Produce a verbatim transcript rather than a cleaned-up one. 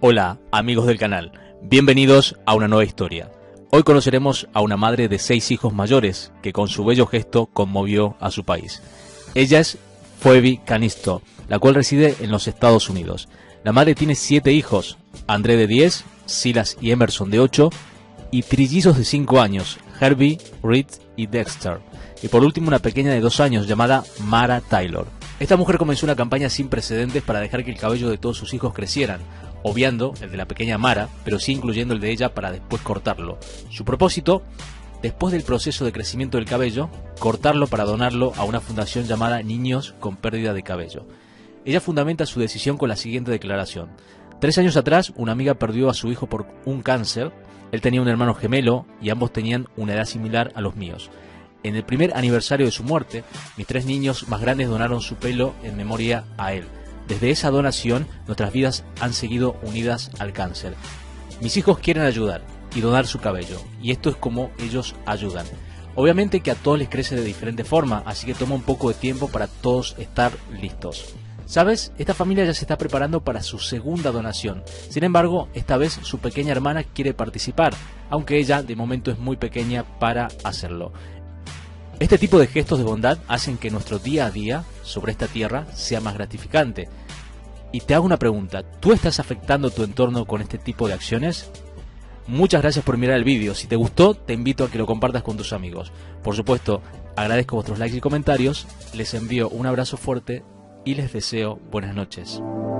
Hola amigos del canal, bienvenidos a una nueva historia. Hoy conoceremos a una madre de seis hijos mayores que con su bello gesto conmovió a su país. Ella es Phoebe Canisto, la cual reside en los Estados Unidos. La madre tiene siete hijos, André de diez, Silas y Emerson de ocho y trillizos de cinco años, Herbie, Reed y Dexter. Y por último una pequeña de dos años llamada Mara Taylor. Esta mujer comenzó una campaña sin precedentes para dejar que el cabello de todos sus hijos crecieran, obviando el de la pequeña Mara, pero sí incluyendo el de ella para después cortarlo. Su propósito, después del proceso de crecimiento del cabello, cortarlo para donarlo a una fundación llamada Niños con Pérdida de Cabello. Ella fundamenta su decisión con la siguiente declaración. Tres años atrás, una amiga perdió a su hijo por un cáncer. Él tenía un hermano gemelo y ambos tenían una edad similar a los míos. En el primer aniversario de su muerte, mis tres niños más grandes donaron su pelo en memoria a él. Desde esa donación, nuestras vidas han seguido unidas al cáncer. Mis hijos quieren ayudar y donar su cabello, y esto es como ellos ayudan. Obviamente que a todos les crece de diferente forma, así que toma un poco de tiempo para todos estar listos. ¿Sabes? Esta familia ya se está preparando para su segunda donación. Sin embargo, esta vez su pequeña hermana quiere participar, aunque ella de momento es muy pequeña para hacerlo. Este tipo de gestos de bondad hacen que nuestro día a día sobre esta tierra sea más gratificante. Y te hago una pregunta, ¿tú estás afectando tu entorno con este tipo de acciones? Muchas gracias por mirar el vídeo. Si te gustó, te invito a que lo compartas con tus amigos. Por supuesto, agradezco vuestros likes y comentarios, les envío un abrazo fuerte y les deseo buenas noches.